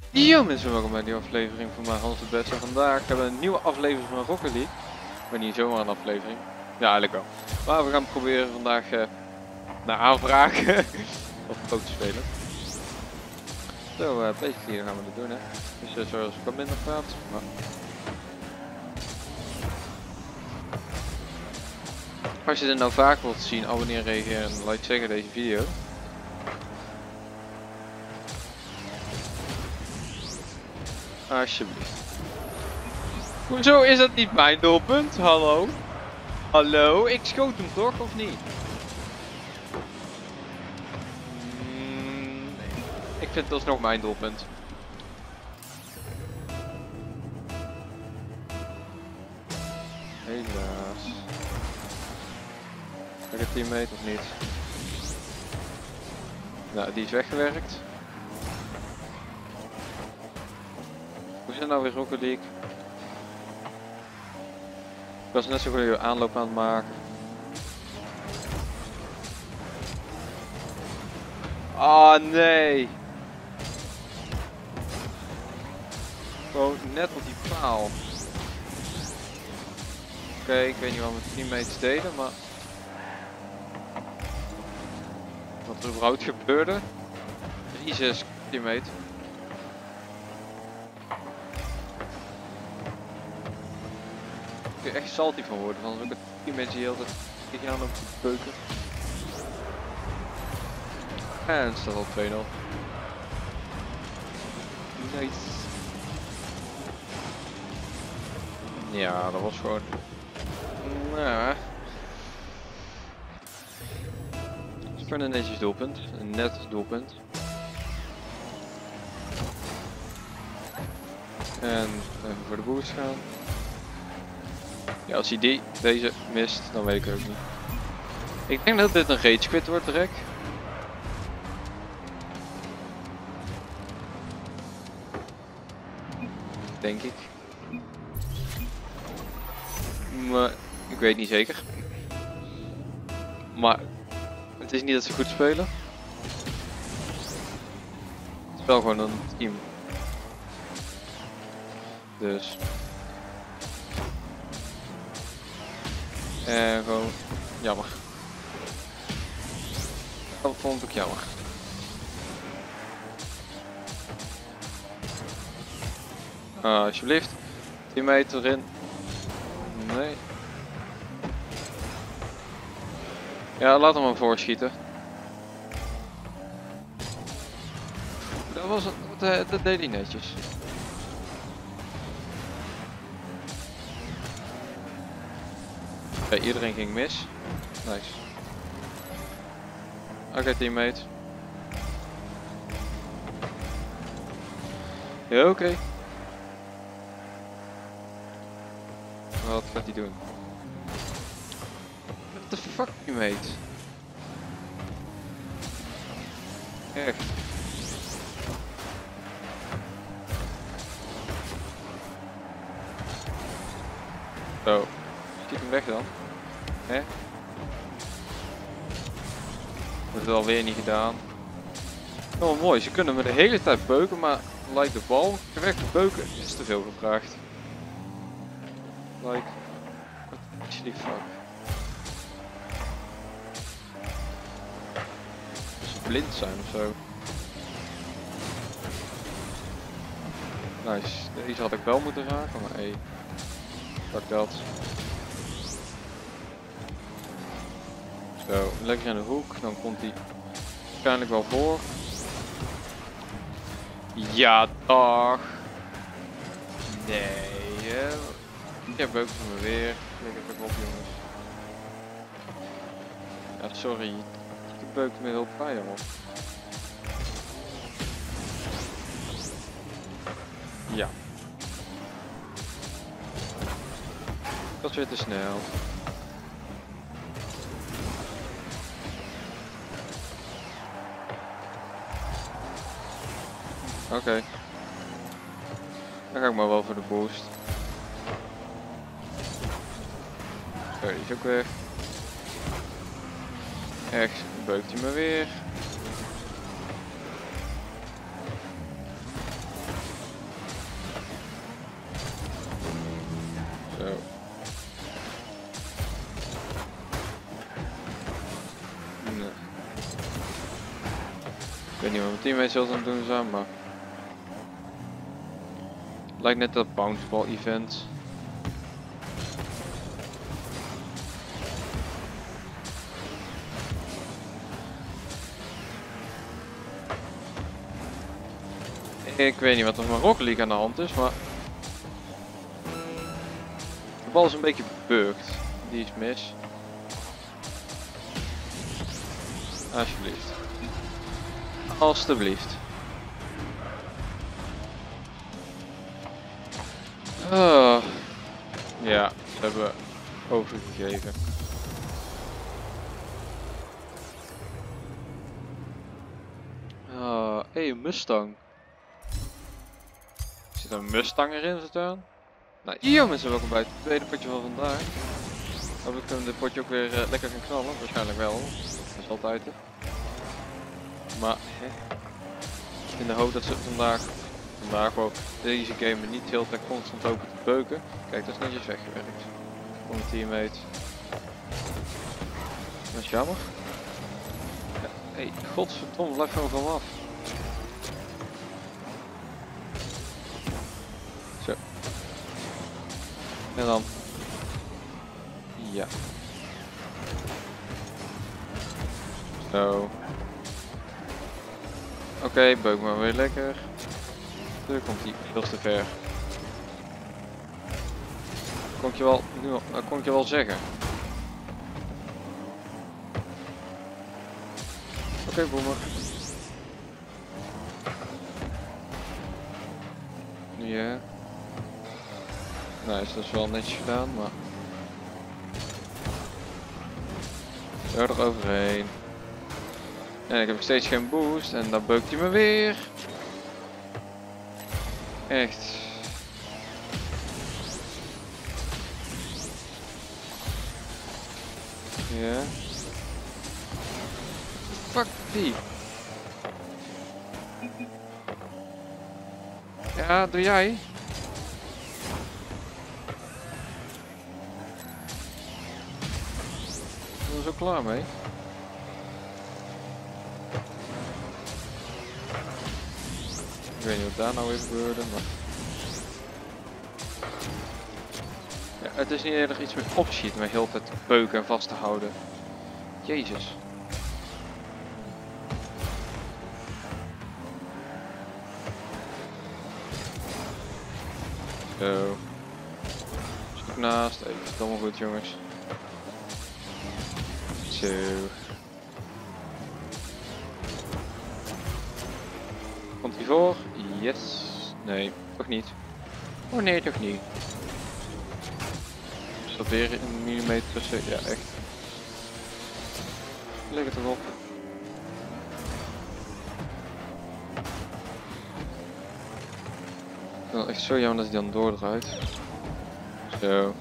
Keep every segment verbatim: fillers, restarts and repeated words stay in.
Yo mensen, welkom bij een nieuwe aflevering van mijn Hans het Beste. Vandaag hebben we een nieuwe aflevering van Rocket League. Maar niet zomaar een aflevering. Ja, eigenlijk wel. Maar we gaan proberen vandaag uh, naar aanvraag of pro te spelen. Zo, uh, basically dan gaan we dat doen hè. Dus uh, zoals ik wat minder praat. Maar... Als je dit nou vaak wilt zien, abonneer, reageer en like zeggen deze video. Alsjeblieft. Hoezo is dat niet mijn doelpunt? Hallo? Hallo? Ik schoot hem toch, of niet? Mm, nee. Ik vind dat nog mijn doelpunt. Helaas. Heb ik een teammate of niet? Nou, die is weggewerkt. Hoe is het nou weer Rocket League? Ik was net zo goed aanloop aan het maken. Ah oh, nee! Gewoon net op die paal. Oké, okay, ik weet niet wat mijn teammates deden, maar... Wat er überhaupt gebeurde. Jezus, teammate. Ik kun er echt salty van worden, want ook het teammates die heel tijd tegen aan op te beuken. En het staat al twee nul. Nice. Ja, dat was gewoon... Nou... Het is gewoon een netjes doelpunt. Een net doelpunt. En even voor de boost gaan. Ja, als hij die, deze mist, dan weet ik ook niet. Ik denk dat dit een rage quit wordt direct. Denk ik. Maar ik weet niet zeker. Maar het is niet dat ze goed spelen. Het is wel gewoon een team. Dus. En gewoon jammer. Dat vond ik jammer. Uh, alsjeblieft. Teammate erin. Nee. Ja, laat hem maar voorschieten. Dat was het, dat, dat deed hij netjes. Okay, iedereen ging mis. Nice. Oké, okay, teammate. Ja, oké. Okay. Wat gaat hij doen? What the fuck, teammate? Echt. Zo. Schiet hem weg dan. Hè? Dat is alweer niet gedaan. Oh mooi, ze kunnen me de hele tijd beuken, maar like de bal weg te beuken is te veel gevraagd. Like, what actually fuck. Ze blind zijn ofzo. Nice, deze had ik wel moeten raken, maar hey, fuck dat. Zo, lekker in de hoek, dan komt hij waarschijnlijk wel voor. Ja, dag. Nee, hè. Ik heb beuken van me weer. Lekker even op, jongens. Ja, sorry. Ik beuk me heel bij, jongen. Ja. Dat is weer te snel. Oké. Okay. Dan ga ik maar wel voor de boost. Zo, die is ook weg. Echt, beukt hij me weer. Ik weet niet wat mijn teammates altijd aan het doen zijn, maar... Lijkt net dat bounceball event. Ik weet niet wat er met Rocket League aan de hand is, maar... De bal is een beetje bugged. Die is mis. Alsjeblieft. Alsjeblieft. Oh. Ja, ze hebben overgegeven. Oh, hé, hey, een Mustang. Zit er een Mustang erin staan? Nou, yo mensen, welkom bij het tweede potje van vandaag. Hopelijk kunnen we dit potje ook weer uh, lekker gaan knallen. Waarschijnlijk wel. Dat is altijd hè. Maar, hè. In de hoop dat ze vandaag, vandaag ook deze game niet heel tijd constant lopen te beuken. Kijk, dat is netjes weggewerkt. Voor mijn teammate. Dat is jammer. Ja, hé, hey, godverdomme, blijf gewoon van me af. Zo. En dan. Ja. Zo. Oké, okay, beuk maar weer lekker. Nu komt hij veel te ver. Kon ik je wel, nu, uh, kon ik je wel zeggen. Oké, okay, boemer. Ja. Nice, dat is wel netjes gedaan, maar... Zo er overheen. En ik heb nog steeds geen boost en dan beukt hij me weer. Echt. Ja. Fuck die. Ja, doe jij? Ik ben er zo klaar mee. Ik weet niet wat daar nou weer gebeurde, maar... Ja, het is niet eerder iets met opschiet, maar heel tijd beuken en vast te houden. Jezus. Zo. Zoek naast, even domme goed jongens. Zo. Komt hij voor? Yes. Nee, toch niet. Oh nee, toch niet. Er staat weer een millimeter tussen. Ja, echt. Leg het erop. Ik vind het echt zo jammer dat hij dan doordraait. Zo.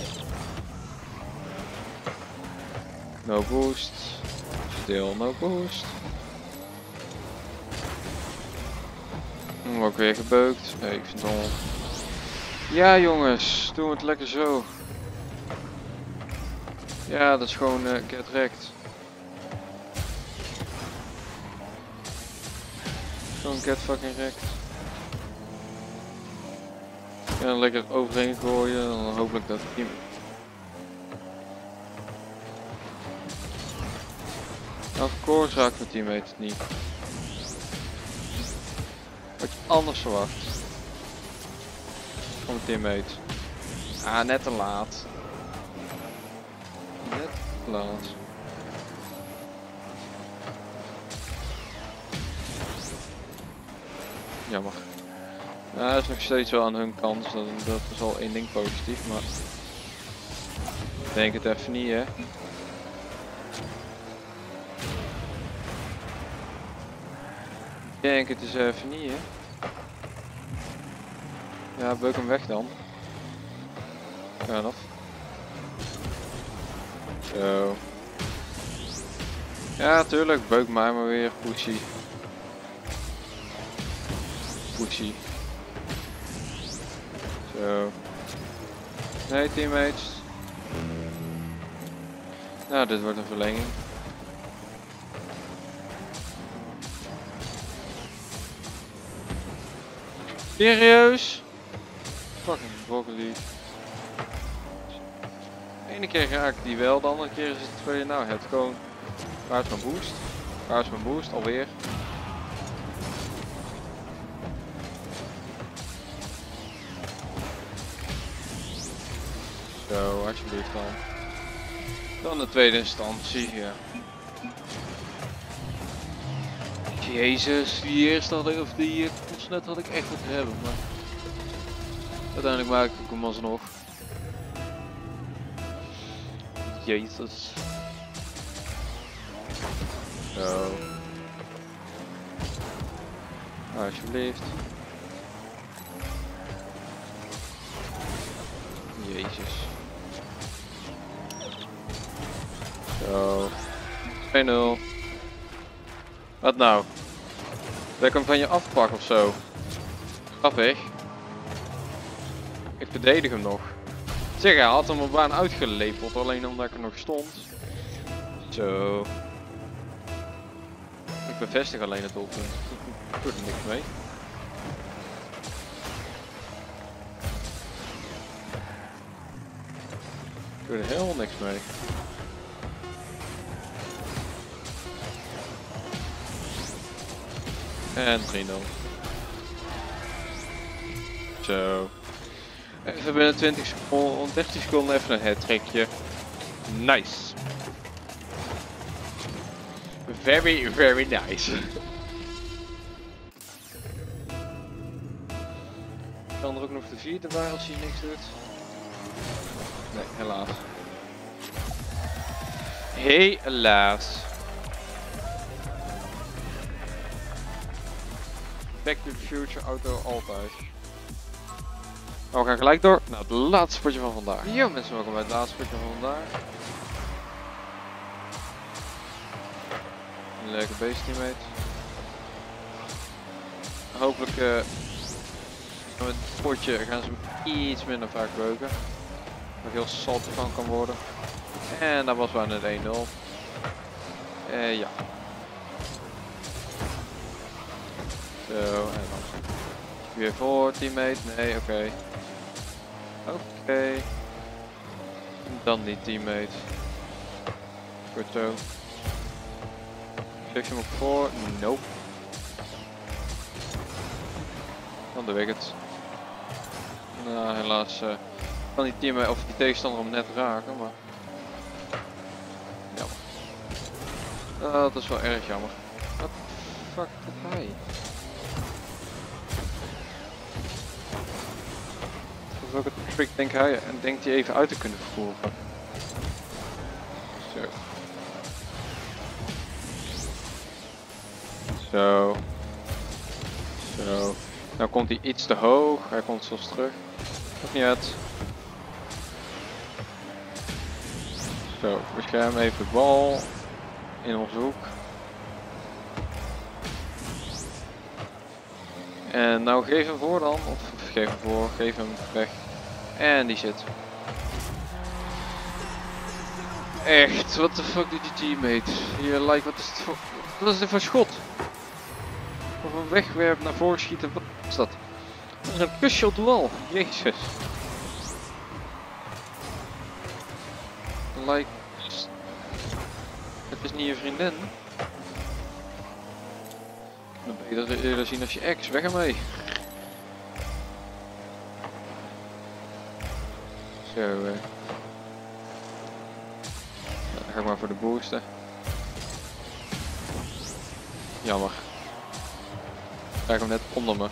No boost. Still no boost. Ook weer gebeukt. Nee, ik vind het al... Ja jongens, doen we het lekker zo. Ja, dat is gewoon uh, get wrecked. Gewoon get fucking wrecked. Ja, dan lekker overheen gooien en dan hopelijk dat team... Of course raakt mijn teammate het niet. Wat je anders verwacht. Van mijn teammate. Ah, net te laat. Net te laat. Jammer. Ja, dat is nog steeds wel aan hun kant. Dat, dat is al één ding positief, maar... Ik denk het even niet, hè. Ik denk het is even niet, hè. Ja, beuk hem weg dan. Ja, nog. Zo. Ja, tuurlijk, beuk mij maar weer. Pushy. Pushy. Zo. Nee, teammates. Nou, dit wordt een verlenging. Serieus? Fucking broccoli. De ene keer raak ik die wel, de andere keer is het twee. Nou, het gewoon. Waar is mijn boost? Waar is mijn boost? Alweer. Zo, alsjeblieft dan. Dan de tweede instantie, ja. Jezus, die eerste had ik, of die net had ik echt moeten hebben, maar uiteindelijk maak ik hem alsnog. Jezus. Zo. Alsjeblieft. Jezus. Zo. twee nul. Wat nou? Wil ik hem van je afpakken of zo? Grappig. Ik verdedig hem nog. Zeg, hij had hem op baan uitgelepeld, alleen omdat ik er nog stond. Zo. Ik bevestig alleen het doelpunt. Ik doe er niks mee. Ik doe er helemaal niks mee. En drie nul. Zo. Even binnen twintig seconden, dertig seconden even een hat-trickje. Nice. Very, very nice. Kan er ook nog de vierde bij als je niks doet? Nee, helaas. Helaas. Back to the Future auto altijd. Nou, we gaan gelijk door naar het laatste potje van vandaag. Yo mensen, welkom bij het laatste potje van vandaag. Een leuke base teammate. Hopelijk uh, met het potje gaan ze iets minder vaak beuken. Waar heel salty van kan worden. En dat was bijna het één nul. Uh, ja. Zo, en dan weer voor teammate. Nee, oké. Okay. Oké. Okay. Dan die teammate. Goed zo. Zeg je hem ook voor? Nope. Dan doe ik het. Nou, helaas uh, kan die teammate of die tegenstander hem net raken, maar jammer. Uh, dat is wel erg jammer. What the fuck doet hij? Welke trick denkt hij en denkt hij even uit te kunnen voeren? Zo. Zo. Zo. Nou komt hij iets te hoog, hij komt zelfs terug. Nog niet uit. Zo, bescherm even de bal in onze hoek. En nou geef hem voor dan, of geef hem voor, geef hem weg. En die zit. Echt, what the fuck doet die teammate? Hier, like, wat is het voor, wat is dit voor schot? Of een wegwerp naar voren schieten, wat is dat? Dat is een kusje op de wal, jezus. Like, het is niet je vriendin. Dan beter eerder zien als je ex, weg ermee. Zo, eh. Nou, dan ga ik maar voor de boosten. Jammer. Ik krijg hem net onder me.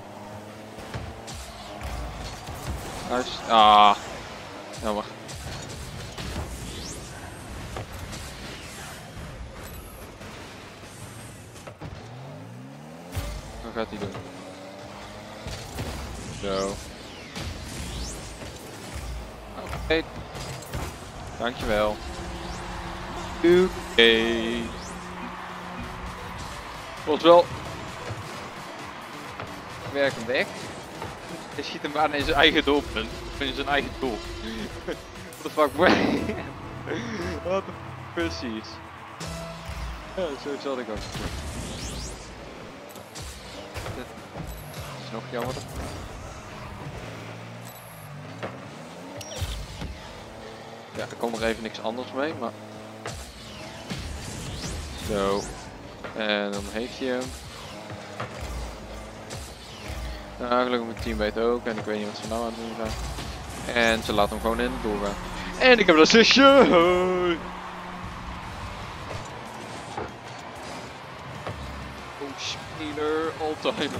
Nice. Ah, jammer. Wat gaat hij doen? Zo. Oké. Okay. Dankjewel. Oké. Okay. Was wel. Werk hem weg. Hij schiet hem aan in zijn eigen doelpunt. Of in zijn eigen doel. What the fuck, bro? Wat de precies. Ja, zo zat ik ook. is nog jammer. Ja, er komt er even niks anders mee, maar... Zo. En dan heeft hij hem. Nou, gelukkig mijn teammate ook. En ik weet niet wat ze nou aan het doen zijn. En ze laten hem gewoon in doorgaan. En ik heb een assistje! Oh, speler, all time.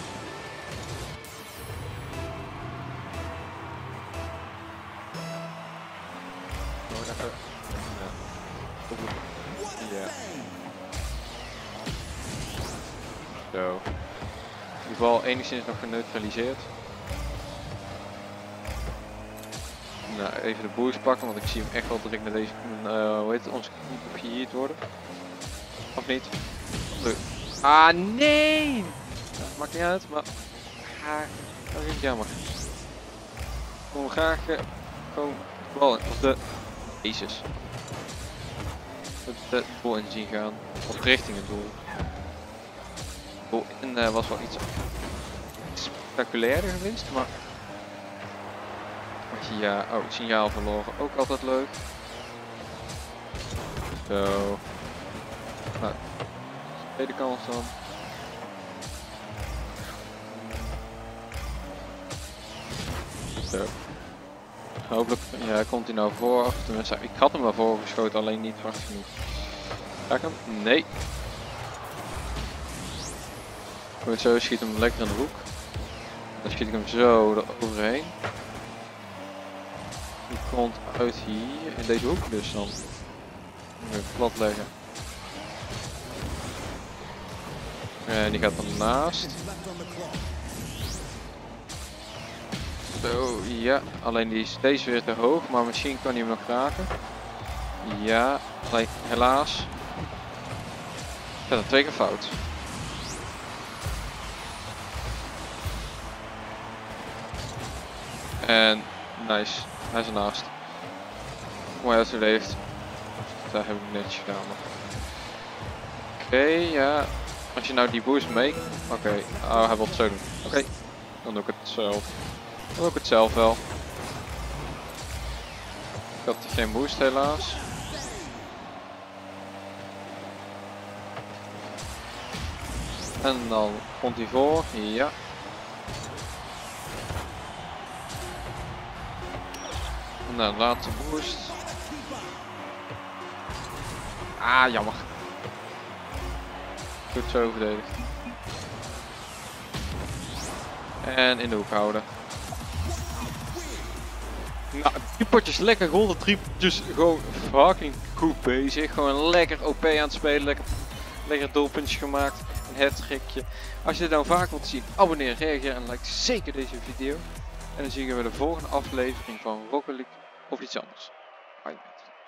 Oh, even. Ja. Ja. Zo. Die bal enigszins nog geneutraliseerd. Nou, even de boost pakken, want ik zie hem echt wel direct naar deze, uh, hoe heet het, onze keeper geheerd worden. Of niet? Leuk. Ah, nee! Ja, maakt niet uit, maar... Ah, dat is jammer. Ik wil graag uh, gewoon de bal in, of de... Jezus. De, de bal in zien gaan. Of richting het doel. De bal in uh, was wel iets spectaculairder geweest, maar... Ja, oh, signaal verloren, ook altijd leuk. Zo. Nou, tweede kans dan. Zo. Hopelijk ja, komt hij nou voor. Of tenminste, ik had hem wel voor geschoten, alleen niet hard genoeg. Ga ik hem? Nee. Goed, zo schiet hem lekker in de hoek. Dan schiet ik hem zo eroverheen. Die komt uit hier, in deze hoek, dus dan even plat leggen. En die gaat ernaast. Zo, ja, alleen die is deze weer te hoog, maar misschien kan hij hem nog raken. Ja, alleen helaas. Ik heb er twee keer fout. En nice. Hij is ernaast. Mooi uitgeleefd. Dat heb ik netjes gedaan. Oké, okay, ja. Als je nou die boost mee... Oké, okay. Oh, hij wil het zo doen. Oké, okay. Dan doe ik het zelf. Dan doe ik het zelf wel. Ik had geen boost helaas. En dan komt hij voor. Ja. Nou, laatste boost. Ah, jammer. Goed zo verdedigd. En in de hoek houden. Nou, drie potjes lekker golden, drie potjes gewoon fucking goed bezig. Gewoon lekker O P aan het spelen, lekker, lekker doelpuntjes gemaakt. Een hat-trickje. Als je dit nou vaak wilt zien, abonneer, reageer en like zeker deze video. En dan zien we de volgende aflevering van Rocket League of iets anders. Bye.